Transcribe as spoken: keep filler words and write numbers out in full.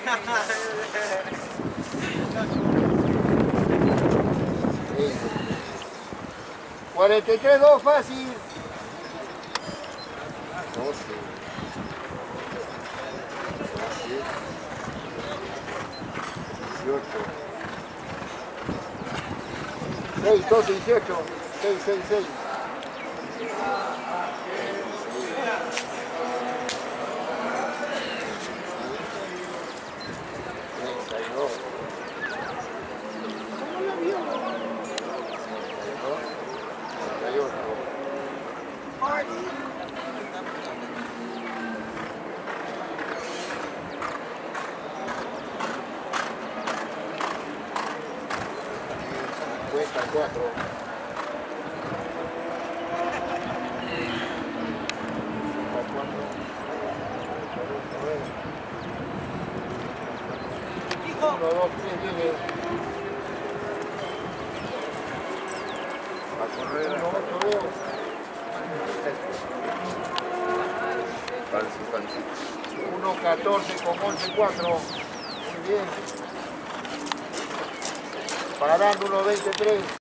cuarenta y tres dos, fácil. doce. dieciocho. seis, doce, dieciocho. seis, seis, seis. treinta y dos. treinta y ocho. cincuenta y cuatro. uno, dos, tres, viene. A correr. uno, ocho, veo. Falso, falso. uno, catorce con once, cuatro. Muy bien. Parando uno, veinte, tres.